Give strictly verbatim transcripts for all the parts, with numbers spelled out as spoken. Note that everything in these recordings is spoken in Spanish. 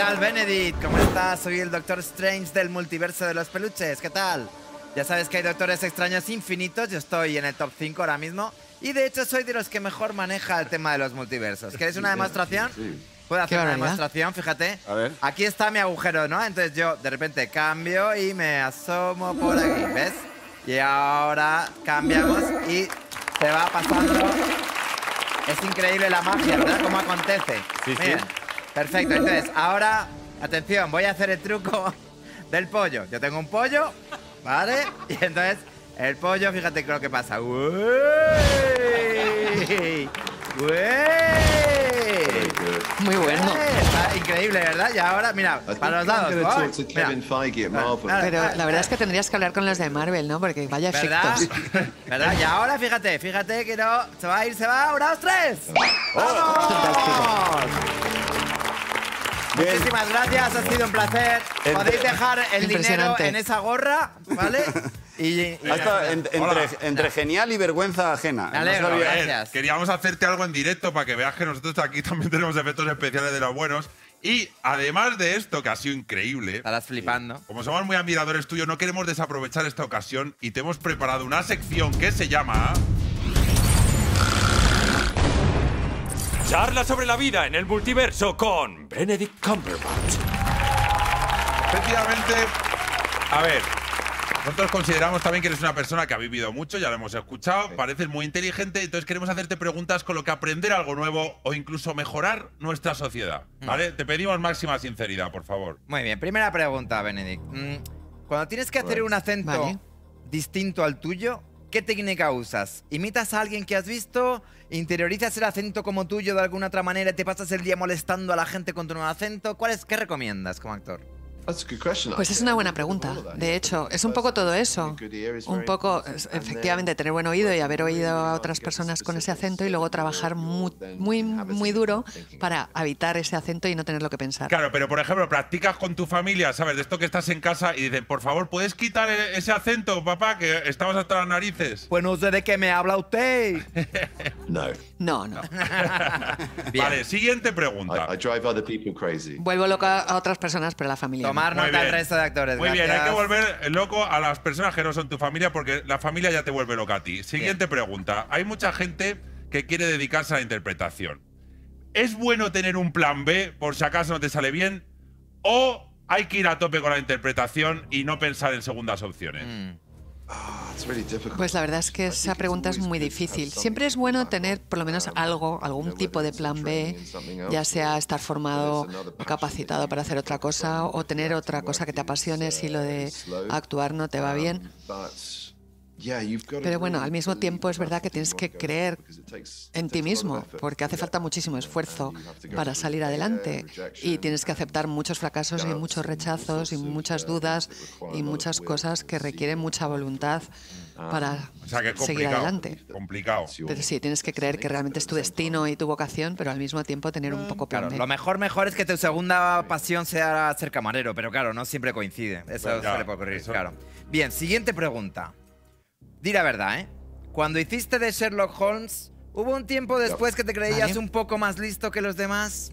tal, Benedict? ¿Cómo estás? Soy el Doctor Strange del multiverso de los peluches. ¿Qué tal? Ya sabes que hay doctores extraños infinitos. Yo estoy en el top cinco ahora mismo. Y de hecho soy de los que mejor maneja el tema de los multiversos. ¿Quieres una demostración? Sí. Puedo hacer una barbaridad. demostración, fíjate. A ver. Aquí está mi agujero, ¿no? Entonces yo de repente cambio y me asomo por aquí, ¿ves? Y ahora cambiamos y se va pasando. Es increíble la magia, ¿verdad? Cómo acontece. Sí, sí. Miren. Perfecto, entonces ahora, atención, voy a hacer el truco del pollo. Yo tengo un pollo, ¿vale? Y entonces el pollo, fíjate lo que pasa. ¡Uy! ¡Uy! Muy bueno. Eh, Está increíble, ¿verdad? Y ahora, mira, para los dados. I'm ¡ay! to Kevin Mira. Feige at Marvel. Claro. Pero ah, la verdad es que tendrías que hablar con los de Marvel, ¿no? Porque vaya ¿Verdad? efectos. ¿Verdad? Y ahora, fíjate, fíjate que no. Se va a ir, se va. ¡Una, dos, tres! ¡Vamos! Bien. Muchísimas gracias, ha sido un placer. Entre- Podéis dejar el dinero Impresionante. en esa gorra, ¿vale? Y, y- Ha estado en- Hola. entre, entre genial y vergüenza ajena. Me alegro, No sabía- gracias. A ver, queríamos hacerte algo en directo para que veas que nosotros aquí también tenemos efectos especiales de los buenos. Y además de esto, que ha sido increíble, Estarás flipando. como somos muy admiradores tuyos, no queremos desaprovechar esta ocasión y te hemos preparado una sección que se llama... Charla sobre la vida en el multiverso con Benedict Cumberbatch. Efectivamente, a ver, nosotros consideramos también que eres una persona que ha vivido mucho, ya lo hemos escuchado, pareces muy inteligente, entonces queremos hacerte preguntas con lo que aprender algo nuevo o incluso mejorar nuestra sociedad, ¿vale? Te pedimos máxima sinceridad, por favor. Muy bien, primera pregunta, Benedict. Mm, Cuando tienes que hacer un acento Vale. distinto al tuyo, ¿qué técnica usas? ¿Imitas a alguien que has visto? ¿Interiorizas el acento como tuyo de alguna otra manera y te pasas el día molestando a la gente con tu nuevo acento? ¿Cuál es, ¿Qué recomiendas como actor? That's a good question. Pues es una buena pregunta. De hecho, es un poco todo eso. Un poco, es- efectivamente, tener buen oído y haber oído a otras personas con ese acento y luego trabajar muy, muy, muy duro para evitar ese acento y no tenerlo que pensar. Claro, pero por ejemplo, practicas con tu familia, ¿sabes? De esto que estás en casa y dicen, por favor, ¿puedes quitar e- ese acento, papá, que estamos hasta las narices? Pues no sé de qué me habla usted. No. No, no. Bien. Vale, siguiente pregunta. I, I drive other people crazy. Vuelvo loca a otras personas, pero la familia no. Tomar Muy nota al bien. resto de actores. Muy bien, hay que gracias. volver loco a las personas que no son tu familia porque la familia ya te vuelve loca a ti. Siguiente pregunta. Hay mucha gente que quiere dedicarse a la interpretación. ¿Es bueno tener un plan B por si acaso no te sale bien? ¿O hay que ir a tope con la interpretación y no pensar en segundas opciones? Mm. It's really difficult. Pues la verdad es que esa pregunta es muy difícil. Siempre es bueno tener por lo menos algo, algún tipo de plan B, ya sea estar formado o capacitado para hacer otra cosa o tener otra cosa que te apasione si lo de actuar no te va bien. Pero bueno, al mismo tiempo es verdad que tienes que creer en ti mismo, porque hace falta muchísimo esfuerzo para salir adelante y tienes que aceptar muchos fracasos y muchos rechazos y muchas dudas y muchas cosas que requieren mucha voluntad para O sea que es seguir complicado. adelante. Complicado. Pero sí, tienes que creer que realmente es tu destino y tu vocación, pero al mismo tiempo tener un poco plan Claro, B. lo mejor, mejor es que tu segunda pasión sea ser camarero, pero claro, no siempre coincide. Eso Bueno, ya, suele ocurrir, eso- claro. Bien, siguiente pregunta. Di la verdad, ¿eh? Cuando hiciste de Sherlock Holmes, ¿hubo un tiempo después que te creías Vale. un poco más listo que los demás?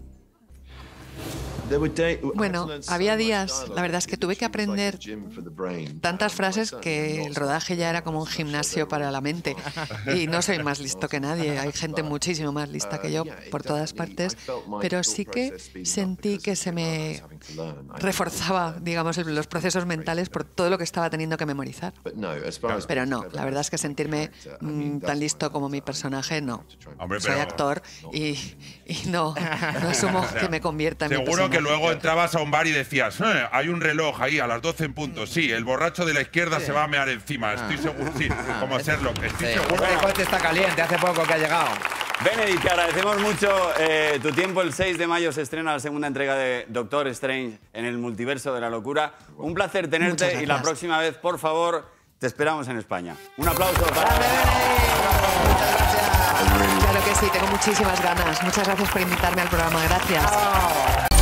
Bueno, había días, la verdad es que tuve que aprender tantas frases que el rodaje ya era como un gimnasio para la mente. Y no soy más listo que nadie, hay gente muchísimo más lista que yo por todas partes, pero sí que sentí que se me reforzaba, digamos, el- los procesos mentales por todo lo que estaba teniendo que memorizar. Pero no, la verdad es que sentirme mm, tan listo como mi personaje, no. Hombre, Soy pero- actor y, y no, no asumo que me convierta en mi Seguro personaje. que luego entrabas a un bar y decías, "Eh, hay un reloj ahí a las doce en punto. Sí, el borracho de la izquierda se va a mear encima. Estoy seguro, sí, como Sherlock. Estoy Sí, seguro. el coche está caliente, hace poco que ha llegado. Benedict, te agradecemos mucho eh, tu tiempo. El seis de mayo se estrena la segunda entrega de Doctor Strange en el multiverso de la locura. Un placer tenerte Muchas y la gracias. próxima vez, por favor, te esperamos en España. Un aplauso para... Claro que sí, tengo muchísimas ganas. Muchas gracias por invitarme al programa. Gracias.